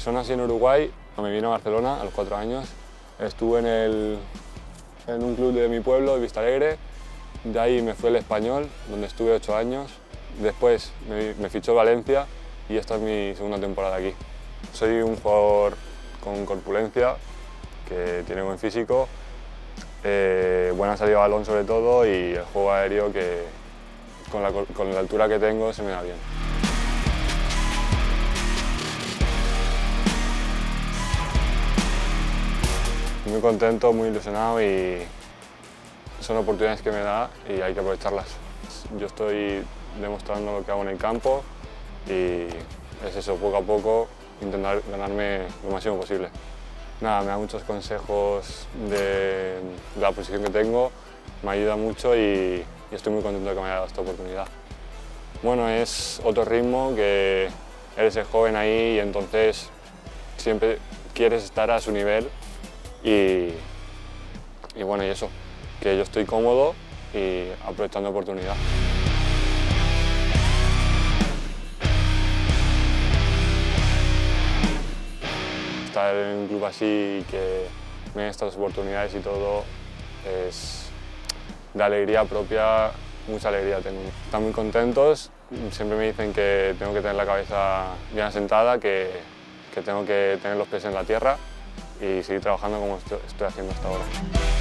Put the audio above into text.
Yo nací en Uruguay, me vine a Barcelona a los 4 años. Estuve en un club de mi pueblo, Vista Alegre. De ahí me fui al Español, donde estuve 8 años. Después me fichó Valencia y esta es mi segunda temporada aquí. Soy un jugador con corpulencia, que tiene buen físico, buena salida de balón sobre todo y el juego aéreo que con la altura que tengo se me da bien. Muy contento, muy ilusionado y son oportunidades que me da y hay que aprovecharlas. Yo estoy demostrando lo que hago en el campo y es eso, poco a poco, intentar ganarme lo máximo posible. Nada, me da muchos consejos de la posición que tengo, me ayuda mucho y estoy muy contento de que me haya dado esta oportunidad. Bueno, es otro ritmo, que eres el joven ahí y entonces siempre quieres estar a su nivel y bueno, y eso, que yo estoy cómodo y aprovechando la oportunidad. Estar en un club así y que me den estas oportunidades y todo es de alegría propia, mucha alegría tengo. Están muy contentos, siempre me dicen que tengo que tener la cabeza bien asentada, que tengo que tener los pies en la tierra y seguir trabajando como estoy haciendo hasta ahora.